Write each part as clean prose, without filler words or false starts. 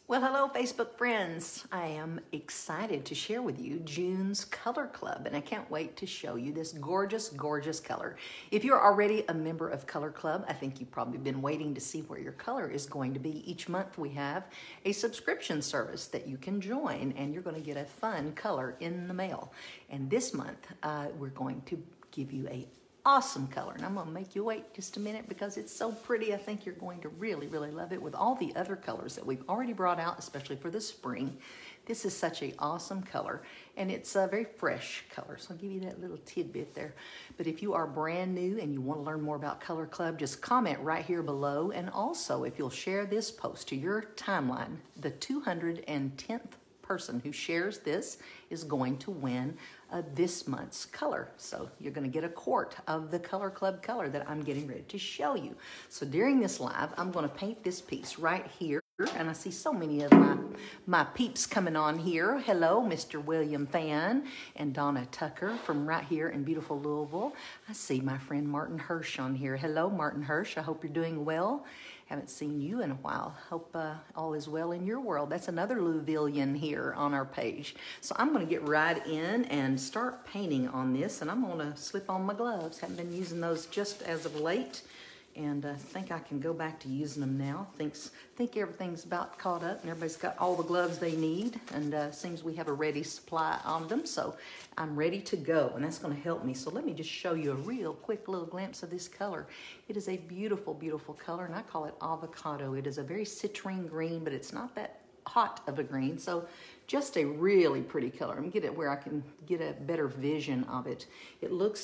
Well, hello, Facebook friends. I am excited to share with you June's Color Club, and I can't wait to show you this gorgeous, gorgeous color. If you're already a member of Color Club, I think you've probably been waiting to see where your color is going to be. Each month we have a subscription service that you can join, and you're going to get a fun color in the mail. And this month, we're going to give you a awesome color, and I'm going to make you wait just a minute because it's so pretty. I think you're going to really, really love it with all the other colors that we've already brought out, especially for the spring. This is such an awesome color, and it's a very fresh color, so I'll give you that little tidbit there. But if you are brand new and you want to learn more about Color Club, just comment right here below, and also if you'll share this post to your timeline, the 210th person who shares this is going to win this month's color. So you're going to get a quart of the Color Club color that I'm getting ready to show you. So during this live, I'm going to paint this piece right here. And I see so many of my peeps coming on here. Hello, Mr. William Fan and Donna Tucker from right here in beautiful Louisville. I see my friend Martin Hirsch on here. Hello, Martin Hirsch. I hope you're doing well. Haven't seen you in a while. Hope all is well in your world. That's another Louisvillian here on our page. So I'm going to get right in and start painting on this, and I'm going to slip on my gloves. Haven't been using those just as of late, and I think I can go back to using them now. Think everything's about caught up, and everybody's got all the gloves they need, and seems we have a ready supply on them, so I'm ready to go, and that's going to help me. So let me just show you a real quick little glimpse of this color. It is a beautiful, beautiful color, and I call it avocado. It is a very citrine green, but it's not that hot of a green, so just a really pretty color. I'm going to get it where I can get a better vision of it. It looks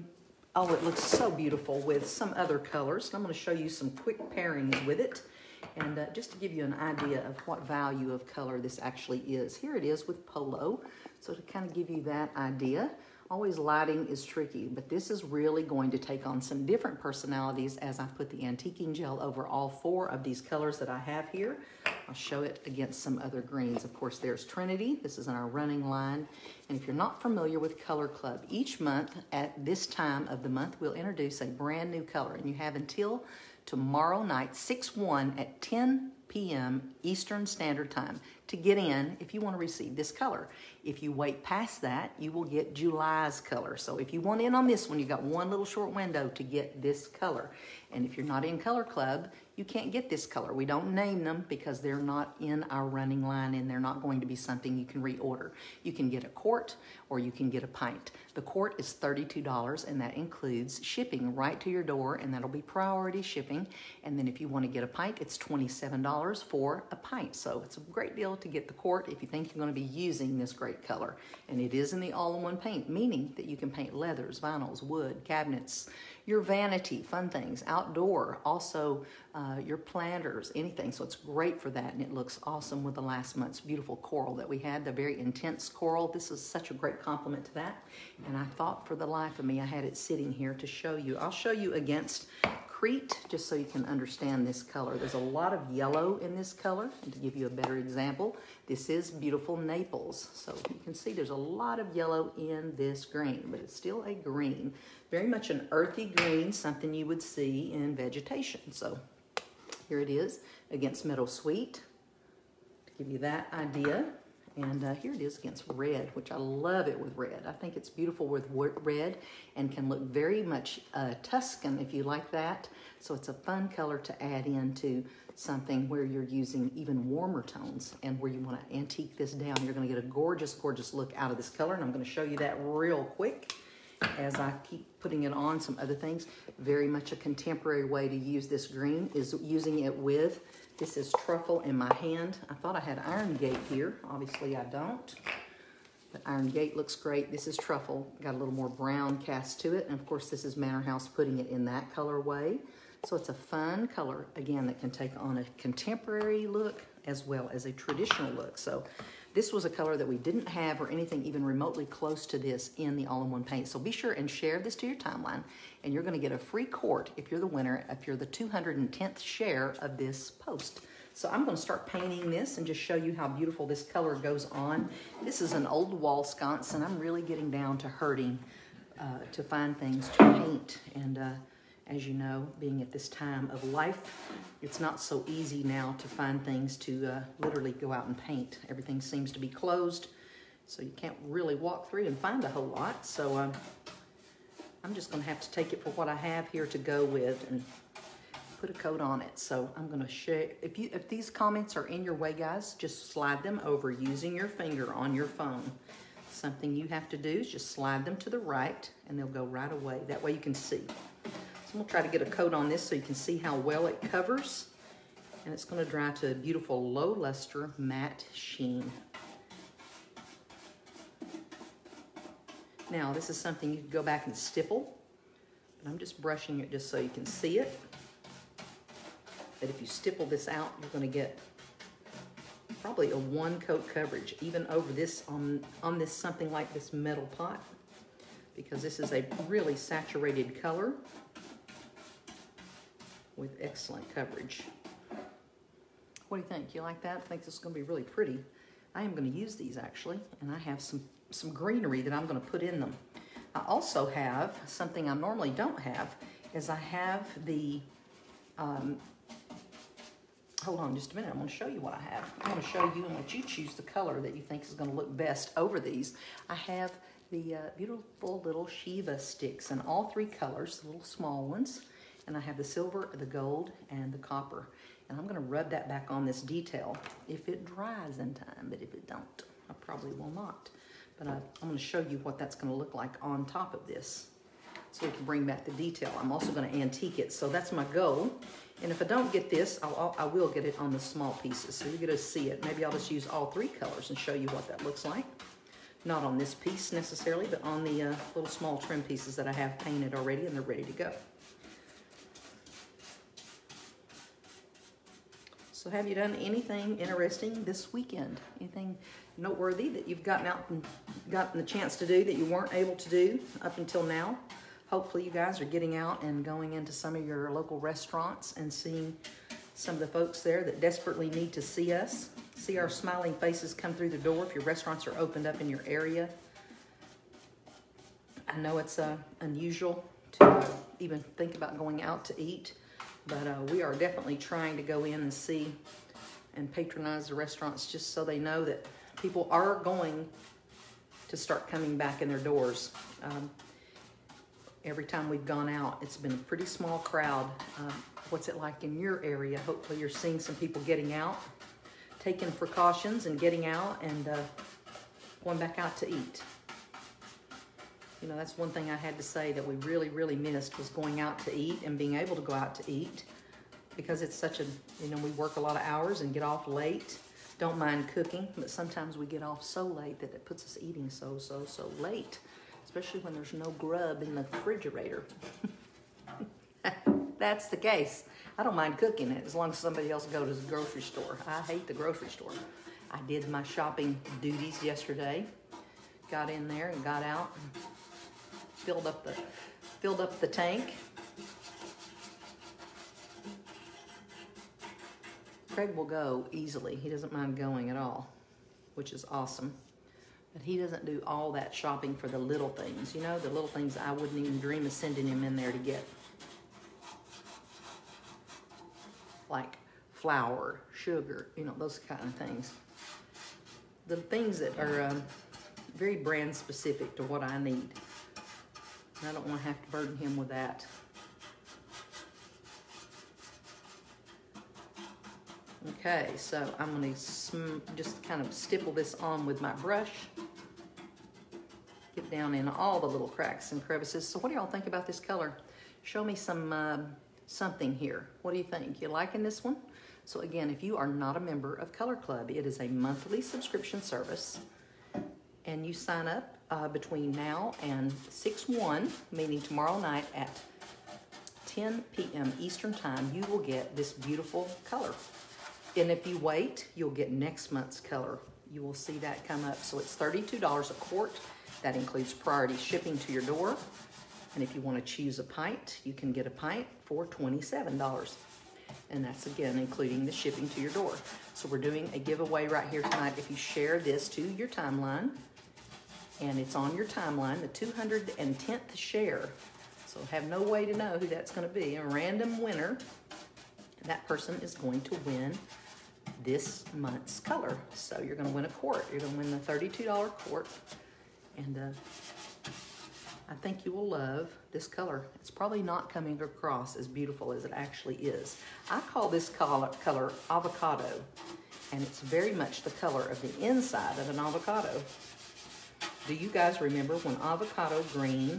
it looks so beautiful with some other colors. I'm going to show you some quick pairings with it, and just to give you an idea of what value of color this actually is. Here it is with Polo, so to kind of give you that idea. Always lighting is tricky, but this is really going to take on some different personalities as I put the antiquing gel over all four of these colors that I have here. I'll show it against some other greens. Of course, there's Trinity. This is in our running line. And if you're not familiar with Color Club, each month at this time of the month, we'll introduce a brand new color. And you have until tomorrow night, 6/1 at 10 p.m. Eastern Standard Time to get in if you want to receive this color. If you wait past that, you will get July's color. So if you want in on this one, you've got one little short window to get this color. And if you're not in Color Club, you can't get this color. We don't name them because they're not in our running line, and they're not going to be something you can reorder. You can get a quart or you can get a pint. The quart is $32, and that includes shipping right to your door, and that'll be priority shipping. And then if you want to get a pint, it's $27 for a pint. So it's a great deal to get the quart if you think you're going to be using this great color. And it is in the all-in-one paint, meaning that you can paint leathers, vinyls, wood, cabinets, your vanity, fun things, outdoor, also your planters, anything. So it's great for that, and it looks awesome with the last month's beautiful coral that we had, the very intense coral. This is such a great compliment to that, and I thought for the life of me I had it sitting here to show you. I'll show you against Crete just so you can understand this color. There's a lot of yellow in this color, and to give you a better example, this is beautiful Naples. So you can see there's a lot of yellow in this green, but it's still a green. Very much an earthy green, something you would see in vegetation. So here it is against Meadow Sweet, to give you that idea. And here it is against red, which I love it with red. I think it's beautiful with red and can look very much Tuscan if you like that. So it's a fun color to add into something where you're using even warmer tones and where you want to antique this down. You're going to get a gorgeous, gorgeous look out of this color, and I'm going to show you that real quick as I keep putting it on some other things. Very much a contemporary way to use this green is using it with, this is Truffle in my hand. I thought I had Iron Gate here. Obviously I don't, but Iron Gate looks great. This is Truffle, got a little more brown cast to it. And of course this is Manor House, putting it in that colorway. So it's a fun color, again, that can take on a contemporary look as well as a traditional look. So this was a color that we didn't have or anything even remotely close to this in the all-in-one paint. So be sure and share this to your timeline, and you're going to get a free quart if you're the winner, if you're the 210th share of this post. So I'm going to start painting this and just show you how beautiful this color goes on. This is an old wall sconce, and I'm really getting down to hurting to find things to paint. And As you know, being at this time of life, it's not so easy now to find things to literally go out and paint. Everything seems to be closed, so you can't really walk through and find a whole lot. So I'm just gonna have to take it for what I have here to go with and put a coat on it. So I'm gonna share, if these comments are in your way, guys, just slide them over using your finger on your phone. Something you have to do is just slide them to the right and they'll go right away. That way you can see. So I'm gonna try to get a coat on this so you can see how well it covers. And it's gonna dry to a beautiful low luster matte sheen. Now this is something you can go back and stipple, but I'm just brushing it just so you can see it. But if you stipple this out, you're gonna get probably a one coat coverage, even over this, on this something like this metal pot, because this is a really saturated color with excellent coverage. What do you think? You like that? I think this is gonna be really pretty. I am gonna use these actually, and I have some greenery that I'm gonna put in them. I also have something I normally don't have, is I have the, hold on just a minute, I'm gonna show you what I have. I'm gonna show you and let you choose the color that you think is gonna look best over these. I have the beautiful little Shiva sticks in all three colors, the little small ones. And I have the silver, the gold, and the copper. And I'm gonna rub that back on this detail if it dries in time, but if it don't, I probably will not. But I'm gonna show you what that's gonna look like on top of this, so we can bring back the detail. I'm also gonna antique it, so that's my goal. And if I don't get this, I will get it on the small pieces, so you're gonna see it. Maybe I'll just use all three colors and show you what that looks like. Not on this piece necessarily, but on the little small trim pieces that I have painted already and they're ready to go. So have you done anything interesting this weekend? Anything noteworthy that you've gotten out and gotten the chance to do that you weren't able to do up until now? Hopefully you guys are getting out and going into some of your local restaurants and seeing some of the folks there that desperately need to see us. See our smiling faces come through the door if your restaurants are opened up in your area. I know it's unusual to even think about going out to eat, but we are definitely trying to go in and see and patronize the restaurants just so they know that people are going to start coming back in their doors. Every time we've gone out, it's been a pretty small crowd. What's it like in your area? Hopefully you're seeing some people getting out, taking precautions and getting out and going back out to eat. You know, that's one thing I had to say that we really, really missed was going out to eat and being able to go out to eat, because it's such a, you know, we work a lot of hours and get off late. Don't mind cooking, but sometimes we get off so late that it puts us eating so late, especially when there's no grub in the refrigerator. That's the case. I don't mind cooking it as long as somebody else goes to the grocery store. I hate the grocery store. I did my shopping duties yesterday. Got in there and got out and filled up the tank. Craig will go easily. He doesn't mind going at all, which is awesome. But he doesn't do all that shopping for the little things. You know, the little things I wouldn't even dream of sending him in there to get. Like flour, sugar, you know, those kind of things. The things that are very brand specific to what I need. I don't want to have to burden him with that. Okay, so I'm going to just kind of stipple this on with my brush. Get down in all the little cracks and crevices. So what do y'all think about this color? Show me some something here. What do you think? You liking this one? So again, if you are not a member of Color Club, it is a monthly subscription service. And you sign up between now and 6/1, meaning tomorrow night at 10 p.m. Eastern Time, you will get this beautiful color. And if you wait, you'll get next month's color. You will see that come up. So it's $32 a quart. That includes priority shipping to your door. And if you want to choose a pint, you can get a pint for $27. And that's, again, including the shipping to your door. So we're doing a giveaway right here tonight. If you share this to your timeline, and it's on your timeline, the 210th share. So have no way to know who that's going to be. A random winner. That person is going to win this month's color. So you're going to win a quart. You're going to win the $32 quart. And I think you will love this color. It's probably not coming across as beautiful as it actually is. I call this color avocado, and it's very much the color of the inside of an avocado. Do you guys remember when avocado green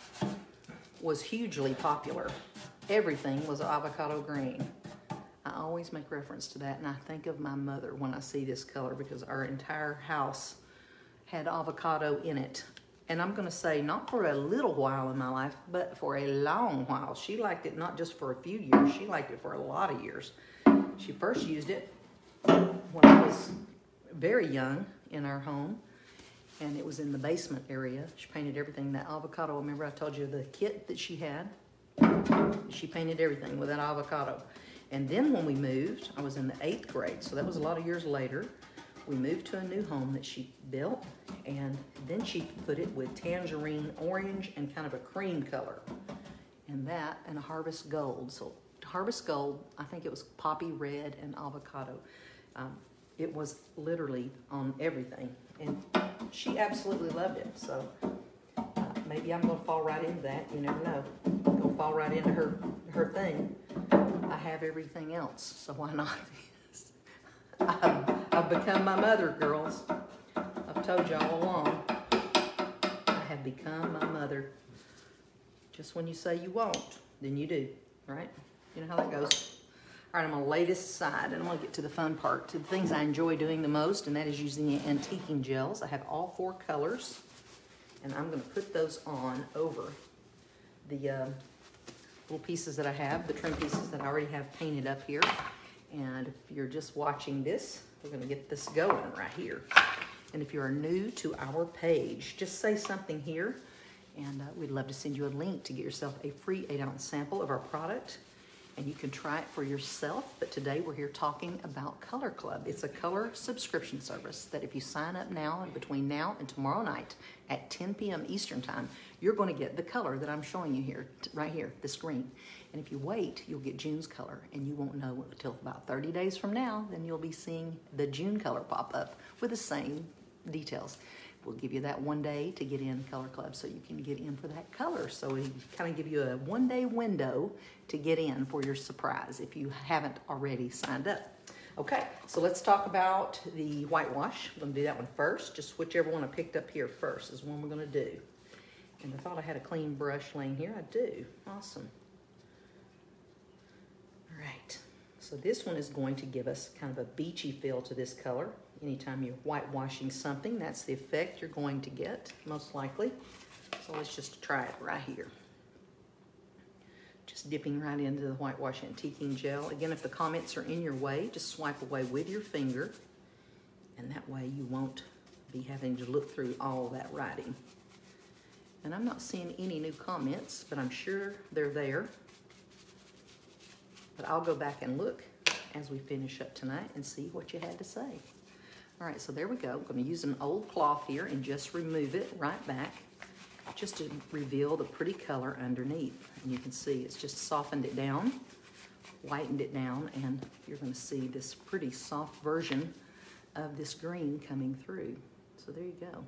was hugely popular? Everything was avocado green. I always make reference to that, and I think of my mother when I see this color because our entire house had avocado in it. And I'm gonna say, not for a little while in my life, but for a long while. She liked it not just for a few years, she liked it for a lot of years. She first used it when I was very young in our home, and it was in the basement area. She painted everything. That avocado, remember I told you the kit that she had? She painted everything with that avocado. And then when we moved, I was in the 8th grade, so that was a lot of years later. We moved to a new home that she built, and then she put it with tangerine orange and kind of a cream color. And that and a harvest gold. So harvest gold, I think it was poppy red and avocado. It was literally on everything. And she absolutely loved it. So maybe I'm gonna fall right into that. You never know. I'm gonna fall right into her thing. I have everything else, so why not this? I've become my mother, girls. I've told you all along. I have become my mother. Just when you say you won't, then you do, right? You know how that goes. All right, I'm gonna lay this aside, and I'm gonna get to the fun part, to the things I enjoy doing the most, and that is using the antiquing gels. I have all 4 colors, and I'm gonna put those on over the little pieces that I have, the trim pieces that I already have painted up here. And if you're just watching this, we're gonna get this going right here. And if you're new to our page, just say something here, and we'd love to send you a link to get yourself a free 8-ounce sample of our product. And you can try it for yourself, but today we're here talking about Color Club. It's a color subscription service that if you sign up now and between now and tomorrow night at 10 p.m. Eastern time, you're going to get the color that I'm showing you here, right here, this green. And if you wait, you'll get June's color, and you won't know until about 30 days from now, then you'll be seeing the June color pop up with the same details. We'll give you that 1 day to get in Color Club so you can get in for that color. So we kind of give you a 1-day window to get in for your surprise if you haven't already signed up. Okay, so let's talk about the whitewash. I'm gonna do that one first. Just whichever one I picked up here first is one we're gonna do. And I thought I had a clean brush laying here. I do, awesome. All right, so this one is going to give us kind of a beachy feel to this color. Anytime you're whitewashing something, that's the effect you're going to get, most likely. So let's just try it right here. Just dipping right into the whitewash antiquing gel. Again, if the comments are in your way, just swipe away with your finger, and that way you won't be having to look through all that writing. And I'm not seeing any new comments, but I'm sure they're there. But I'll go back and look as we finish up tonight and see what you had to say. All right, so there we go. I'm gonna use an old cloth here and just remove it right back, just to reveal the pretty color underneath. And you can see it's just softened it down, whitened it down, and you're gonna see this pretty soft version of this green coming through. So there you go.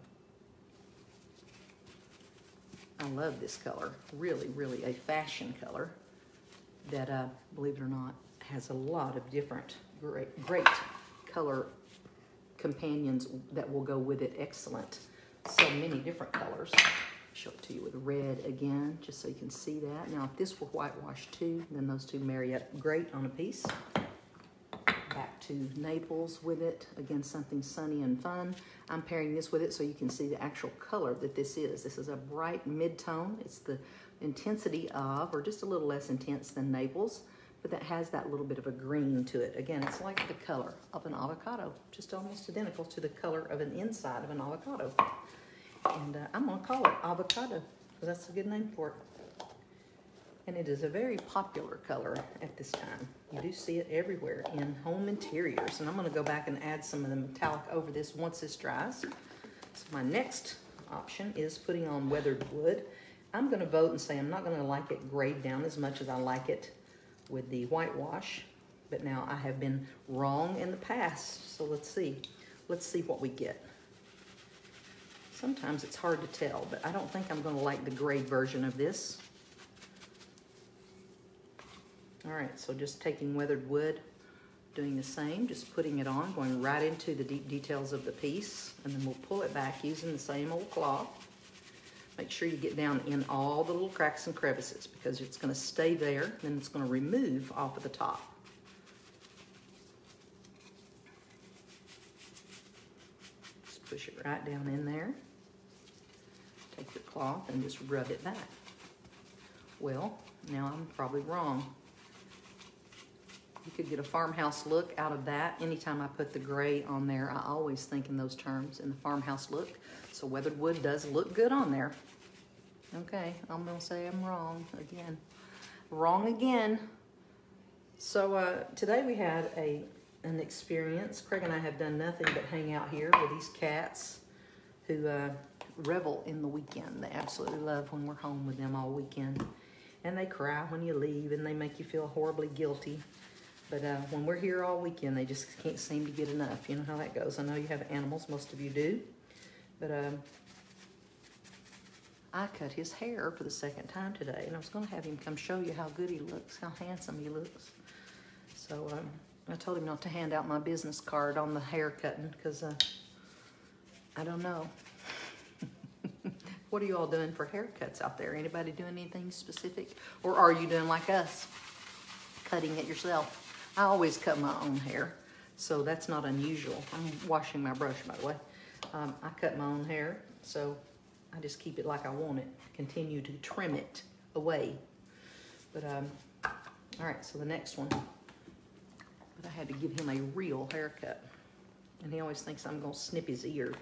I love this color. Really, really a fashion color that, believe it or not, has a lot of different great color companions that will go with it. Excellent. So many different colors. Show it to you with red again, just so you can see that. Now, if this were whitewash too, then those two marry up great on a piece. Back to Naples with it. Again, something sunny and fun. I'm pairing this with it so you can see the actual color that this is. This is a bright mid-tone. It's the intensity of, or just a little less intense than Naples, but that has that little bit of a green to it. Again, it's like the color of an avocado, just almost identical to the color of an inside of an avocado. And I'm gonna call it avocado, because that's a good name for it. And it is a very popular color at this time. You do see it everywhere in home interiors. And I'm gonna go back and add some of the metallic over this once this dries. So my next option is putting on weathered wood. I'm going to vote and say I'm not going to like it grayed down as much as I like it with the whitewash. But now I have been wrong in the past. So let's see. Let's see what we get. Sometimes it's hard to tell, but I don't think I'm going to like the gray version of this. All right, so just taking weathered wood, doing the same, just putting it on, going right into the deep details of the piece, and then we'll pull it back using the same old cloth. Make sure you get down in all the little cracks and crevices because it's going to stay there, then it's going to remove off of the top. Just push it right down in there. Take your cloth and just rub it back. Well, now I'm probably wrong. You could get a farmhouse look out of that. Anytime I put the gray on there, I always think in those terms, in the farmhouse look. So weathered wood does look good on there. Okay, I'm gonna say I'm wrong again. Wrong again. So today we had an experience. Craig and I have done nothing but hang out here with these cats who revel in the weekend. They absolutely love when we're home with them all weekend. And they cry when you leave and they make you feel horribly guilty. But when we're here all weekend, they just can't seem to get enough. You know how that goes. I know you have animals, most of you do. But I cut his hair for the second time today, and I was going to have him come show you how good he looks, how handsome he looks. So I told him not to hand out my business card on the hair cutting because I don't know. What are you all doing for haircuts out there? Anybody doing anything specific? Or are you doing like us, cutting it yourself? I always cut my own hair, so that's not unusual. I'm washing my brush, by the way. I cut my own hair, so I just keep it like I want it. Continue to trim it away. But, all right, so the next one. But I had to give him a real haircut. And he always thinks I'm gonna snip his ear,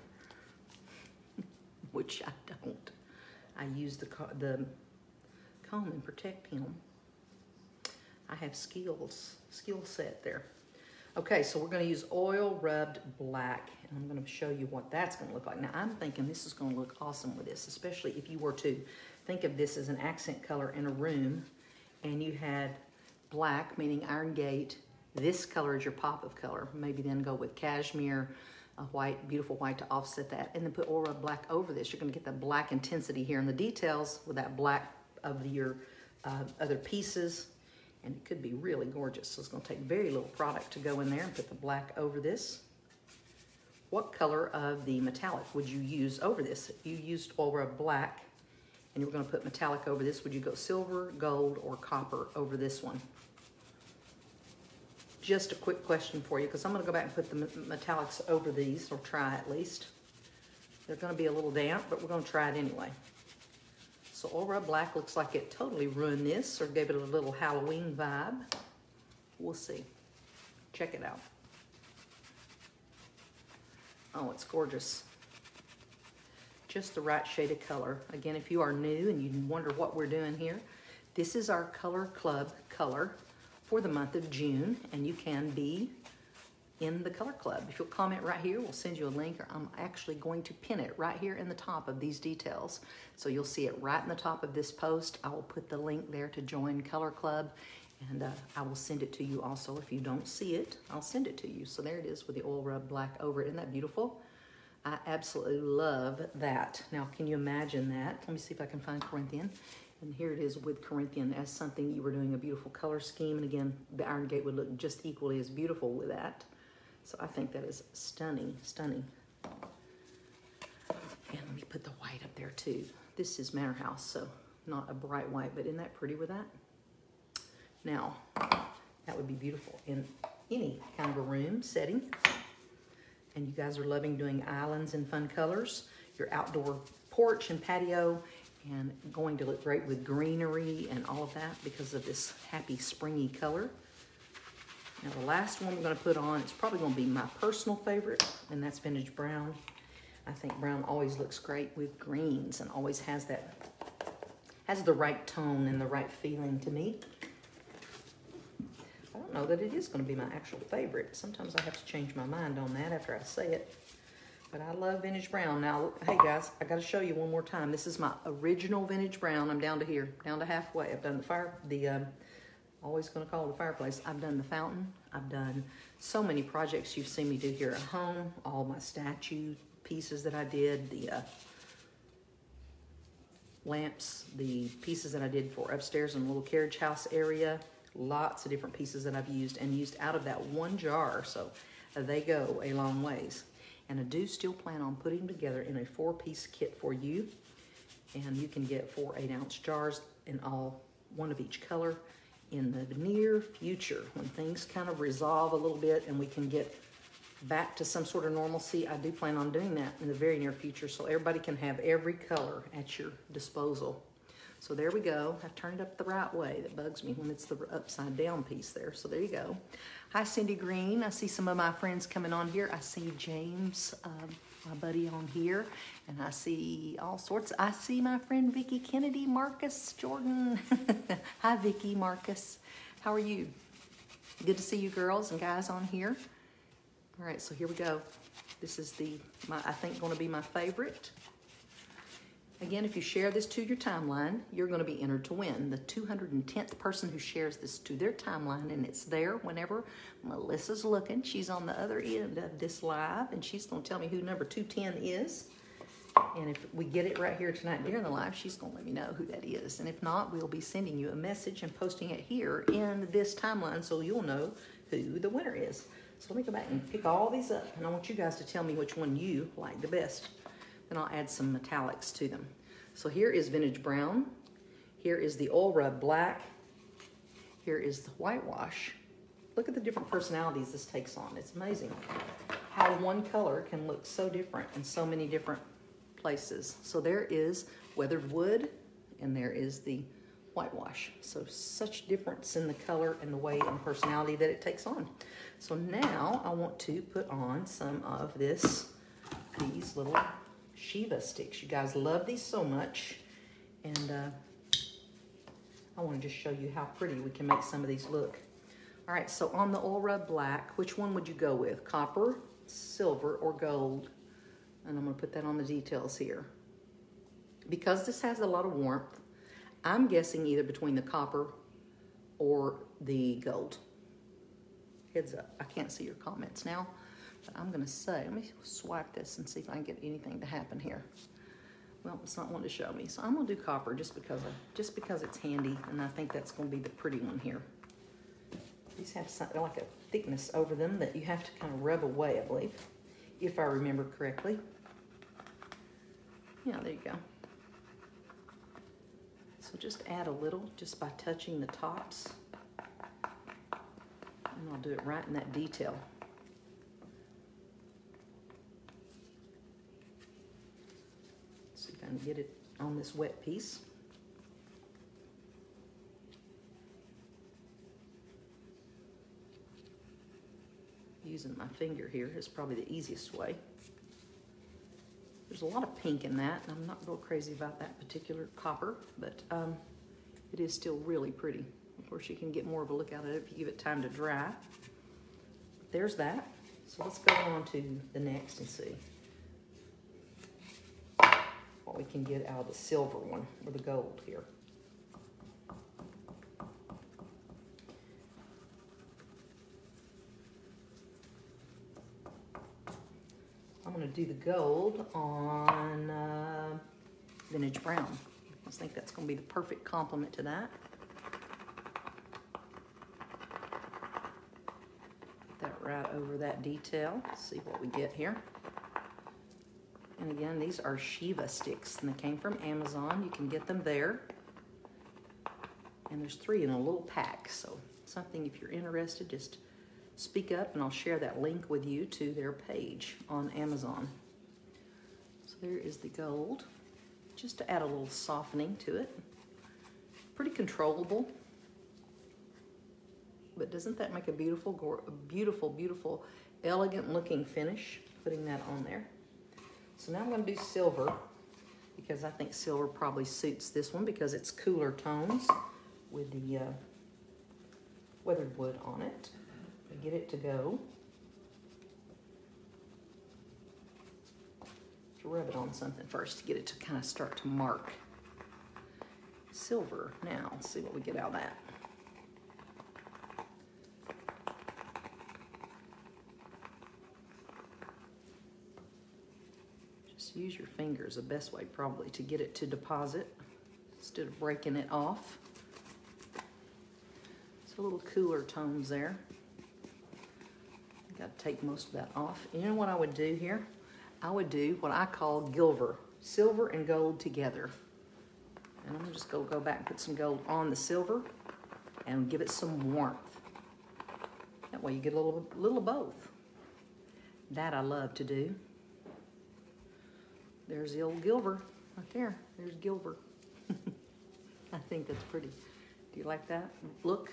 which I don't. I use the comb and protect him. I have skill set there. Okay, so we're gonna use oil rubbed black, and I'm gonna show you what that's gonna look like. Now, I'm thinking this is gonna look awesome with this, especially if you were to think of this as an accent color in a room, and you had black, meaning iron gate, this color is your pop of color. Maybe then go with cashmere, a white, beautiful white to offset that, and then put oil rubbed black over this. You're gonna get the black intensity here in the details with that black of your other pieces. And it could be really gorgeous. So it's gonna take very little product to go in there and put the black over this. What color of the metallic would you use over this? If you used oil rub black and you were gonna put metallic over this, would you go silver, gold, or copper over this one? Just a quick question for you, because I'm gonna go back and put the metallics over these, or try at least. They're gonna be a little damp, but we're gonna try it anyway. So oil rub black looks like it totally ruined this or gave it a little Halloween vibe. We'll see. Check it out. Oh, it's gorgeous. Just the right shade of color. Again, if you are new and you wonder what we're doing here, this is our Color Club color for the month of June, and you can be in the Color Club. If you'll comment right here, we'll send you a link, or I'm actually going to pin it right here in the top of these details. So you'll see it right in the top of this post. I will put the link there to join Color Club, and I will send it to you also. If you don't see it, I'll send it to you. So there it is with the oil rub black over it. Isn't that beautiful? I absolutely love that. Now, can you imagine that? Let me see if I can find Corinthian. And here it is with Corinthian as something you were doing a beautiful color scheme. And again, the iron gate would look just equally as beautiful with that. So I think that is stunning, stunning. And let me put the white up there too. This is Manor House, so not a bright white, but isn't that pretty with that? Now, that would be beautiful in any kind of a room setting. And you guys are loving doing islands in fun colors. Your outdoor porch and patio, and going to look great with greenery and all of that because of this happy springy color. Now the last one we're gonna put on, it's probably gonna be my personal favorite, and that's vintage brown. I think brown always looks great with greens and always has the right tone and the right feeling to me. I don't know that it is gonna be my actual favorite. Sometimes I have to change my mind on that after I say it. But I love vintage brown. Now, hey guys, I gotta show you one more time. This is my original vintage brown. I'm down to here, down to halfway. I've done always gonna call it the fireplace. I've done the fountain. I've done so many projects you've seen me do here at home. All my statue pieces that I did, the lamps, the pieces that I did for upstairs in the little carriage house area. Lots of different pieces that I've used out of that one jar. So they go a long ways. And I do still plan on putting them together in a 4-piece kit for you. And you can get 4 8-ounce jars in all, one of each color in the near future. When things kind of resolve a little bit and we can get back to some sort of normalcy, I do plan on doing that in the very near future so everybody can have every color at your disposal. So there we go. I've turned it up the right way. That bugs me when it's the upside down piece there. So there you go. Hi, Cindy Green. I see some of my friends coming on here. I see James, my buddy on here. And I see all sorts. I see my friend Vicki Kennedy, Marcus, Jordan. Hi, Vicki, Marcus. How are you? Good to see you girls and guys on here. All right, so here we go. This is I think going to be my favorite. Again, if you share this to your timeline, you're going to be entered to win. The 210th person who shares this to their timeline, and it's there whenever Melissa's looking. She's on the other end of this live, and she's going to tell me who number 210 is. And if we get it right here tonight during the live, she's going to let me know who that is. And if not, we'll be sending you a message and posting it here in this timeline so you'll know who the winner is. So let me go back and pick all these up, and I want you guys to tell me which one you like the best. Then I'll add some metallics to them. So here is vintage brown. Here is the oil rub black. Here is the whitewash. Look at the different personalities this takes on. It's amazing how one color can look so different in so many different places. So there is weathered wood, and there is the whitewash. So such difference in the color and the way and personality that it takes on. So now I want to put on some of these little Shiva sticks. You guys love these so much, and I want to just show you how pretty we can make some of these look. All right, so on the oil rub black, which one would you go with? Copper, silver, or gold? And I'm going to put that on the details here. Because this has a lot of warmth, I'm guessing either between the copper or the gold. Heads up, I can't see your comments now. But I'm going to say, let me swipe this and see if I can get anything to happen here. Well, it's not wanting to show me, so I'm going to do copper just because it's handy, and I think that's going to be the pretty one here. These have something like a thickness over them that you have to kind of rub away, I believe, if I remember correctly. Yeah, there you go. So just add a little just by touching the tops, and I'll do it right in that detail. And get it on this wet piece. Using my finger here is probably the easiest way. There's a lot of pink in that, and I'm not real crazy about that particular copper, but it is still really pretty. Of course, you can get more of a look at it if you give it time to dry. There's that. So let's go on to the next and see what we can get out of the silver one or the gold here. I'm going to do the gold on vintage brown. I think that's going to be the perfect complement to that. Put that right over that detail. See what we get here. And again, these are Shiva sticks, and they came from Amazon. You can get them there. And there's 3 in a little pack, so something if you're interested, just speak up and I'll share that link with you to their page on Amazon. So there is the gold, just to add a little softening to it. Pretty controllable, but doesn't that make a beautiful, beautiful, beautiful, elegant looking finish, putting that on there. So now I'm going to do silver, because I think silver probably suits this one because it's cooler tones with the weathered wood on it. Get it to go. to rub it on something first to get it to kind of start to mark. Silver. Now, let's see what we get out of that. Just use your fingers, the best way probably to get it to deposit instead of breaking it off. It's a little cooler tones there. Got to take most of that off. You know what I would do here? I would do what I call gilver, silver and gold together. And I'm just gonna go back and put some gold on the silver and give it some warmth. That way you get a little of both. That I love to do. There's the old gilver right there. There's gilver. I think that's pretty. Do you like that look?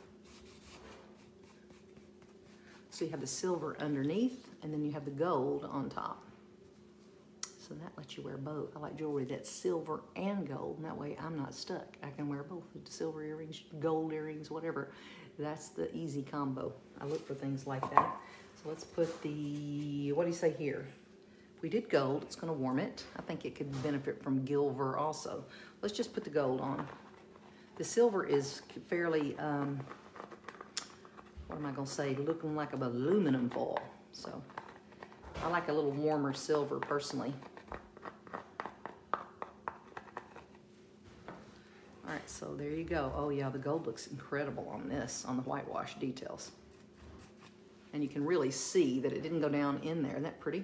So you have the silver underneath, and then you have the gold on top. So that lets you wear both. I like jewelry that's silver and gold, and that way I'm not stuck. I can wear both, silver earrings, gold earrings, whatever. That's the easy combo. I look for things like that. So let's put the, what do you say here? We did gold, it's gonna warm it. I think it could benefit from gilver also. Let's just put the gold on. The silver is fairly, what am I gonna say, looking like an aluminum foil. So I like a little warmer silver personally. All right, so there you go. Oh yeah, the gold looks incredible on this, on the whitewash details. And you can really see that it didn't go down in there. Isn't that pretty?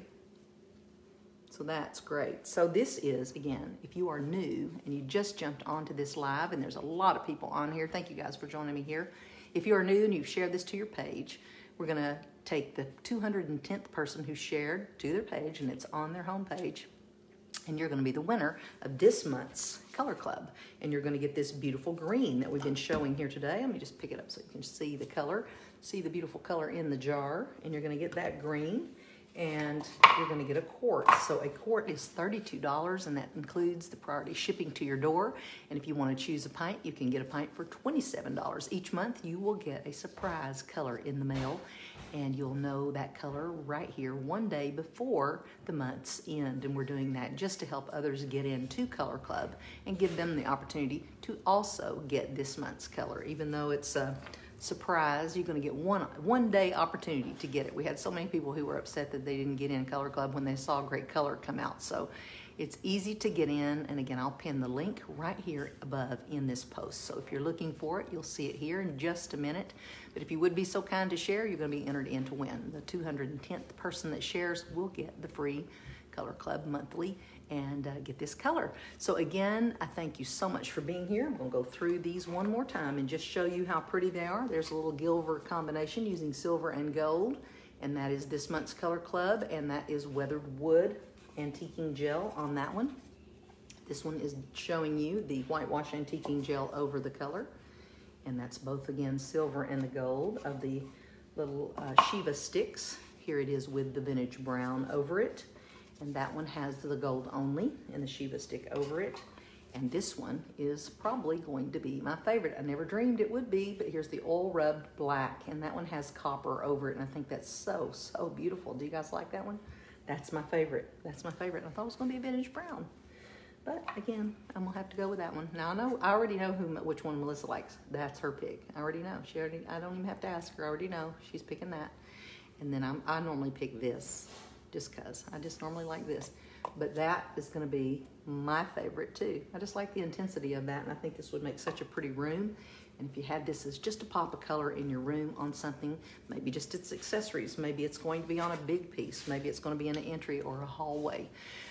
So that's great. So this is, again, if you are new and you just jumped onto this live, and there's a lot of people on here, thank you guys for joining me here. If you are new and you've shared this to your page, we're gonna take the 210th person who shared to their page, and it's on their home page, and you're gonna be the winner of this month's Color Club. And you're gonna get this beautiful green that we've been showing here today. Let me just pick it up so you can see the color, see the beautiful color in the jar, and you're gonna get that green. And you're gonna get a quart. So a quart is $32, and that includes the priority shipping to your door. And if you wanna choose a pint, you can get a pint for $27. Each month, you will get a surprise color in the mail, and you'll know that color right here one day before the month's end. And we're doing that just to help others get into Color Club and give them the opportunity to also get this month's color. Even though it's a surprise, you're going to get one day opportunity to get it. We had so many people who were upset that they didn't get in Color Club when they saw great color come out. So it's easy to get in, and again, I'll pin the link right here above in this post. So if you're looking for it, you'll see it here in just a minute. But if you would be so kind to share, you're going to be entered in to win. The 210th person that shares will get the free Color Club monthly and get this color. So again, I thank you so much for being here. I'm gonna go through these one more time and just show you how pretty they are. There's a little gilver combination using silver and gold, and that is this month's Color Club, and that is weathered wood antiquing gel on that one. This one is showing you the whitewash antiquing gel over the color, and that's both, again, silver and the gold of the little Shiva sticks. Here it is with the vintage brown over it. And that one has the gold only and the Shiva stick over it. And this one is probably going to be my favorite. I never dreamed it would be, but here's the oil rubbed black, and that one has copper over it, and I think that's so, so beautiful. Do you guys like that one? That's my favorite. That's my favorite. I thought it was gonna be a vintage brown. But again, I'm gonna have to go with that one. Now I already know which one Melissa likes. That's her pick. I already know. I don't even have to ask her. I already know. She's picking that. And then I normally pick this. Just cause I just normally like this, but that is going to be my favorite too. I just like the intensity of that, and I think this would make such a pretty room. And if you had this as just a pop of color in your room on something, maybe just its accessories, maybe it's going to be on a big piece, maybe it's going to be in an entry or a hallway.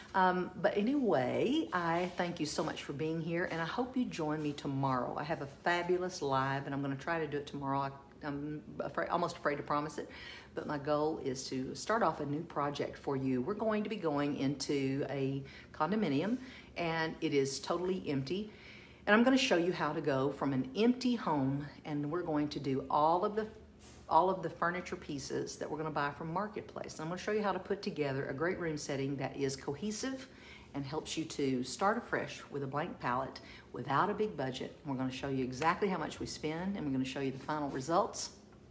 But anyway, I thank you so much for being here, and I hope you join me tomorrow. I have a fabulous live, and I'm going to try to do it tomorrow. I'm almost afraid to promise it, but my goal is to start off a new project for you. We're going to be going into a condominium, and it is totally empty. And I'm going to show you how to go from an empty home, and we're going to do all of the furniture pieces that we're going to buy from Marketplace. And I'm going to show you how to put together a great room setting that is cohesive and helps you to start afresh with a blank palette without a big budget. We're going to show you exactly how much we spend, and we're going to show you the final results.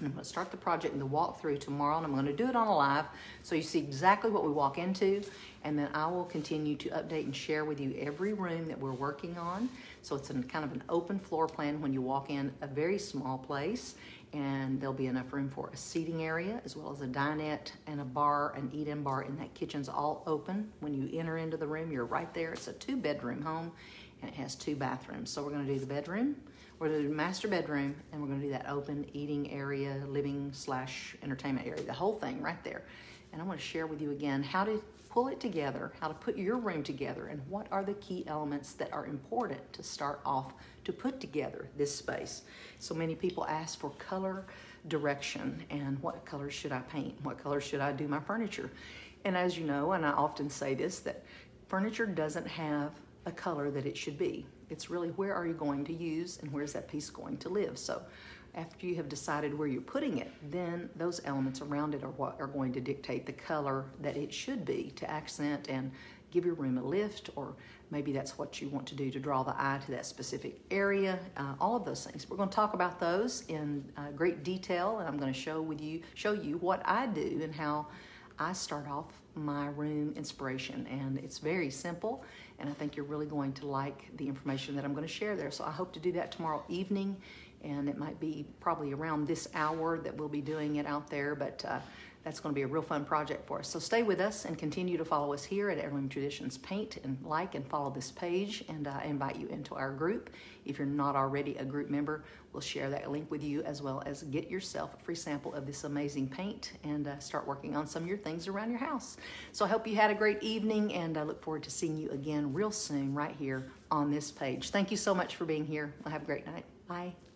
And I'm going to start the project and the walkthrough tomorrow, and I'm going to do it on a live so you see exactly what we walk into, and then I will continue to update and share with you every room that we're working on. So it's kind of an open floor plan when you walk in, a very small place, and there'll be enough room for a seating area as well as a dinette and a bar, an eat-in bar, and that kitchen's all open. When you enter into the room, you're right there. It's a 2-bedroom home, and it has 2 bathrooms. So we're going to do the bedroom, we're going to do the master bedroom, and we're going to do that open eating area, living/entertainment area, the whole thing right there. And I want to share with you again how to pull it together, how to put your room together, and what are the key elements that are important to start off to put together this space. So many people ask for color direction and what color should I paint? What color should I do my furniture? And as you know, and I often say this, that furniture doesn't have a color that it should be. It's really where are you going to use and where's that piece going to live. So after you have decided where you're putting it, then those elements around it are what are going to dictate the color that it should be to accent and give your room a lift, or maybe that's what you want to do to draw the eye to that specific area. All of those things. We're going to talk about those in great detail, and I'm going to show you what I do and how I start off my room inspiration. And it's very simple, and I think you're really going to like the information that I'm going to share there. So I hope to do that tomorrow evening, and it might be probably around this hour that we'll be doing it out there, but that's going to be a real fun project for us. So stay with us and continue to follow us here at Heirloom Traditions Paint, and like and follow this page, and I invite you into our group. If you're not already a group member, we'll share that link with you, as well as get yourself a free sample of this amazing paint and start working on some of your things around your house. So I hope you had a great evening, and I look forward to seeing you again real soon right here on this page. Thank you so much for being here. Have a great night. Bye.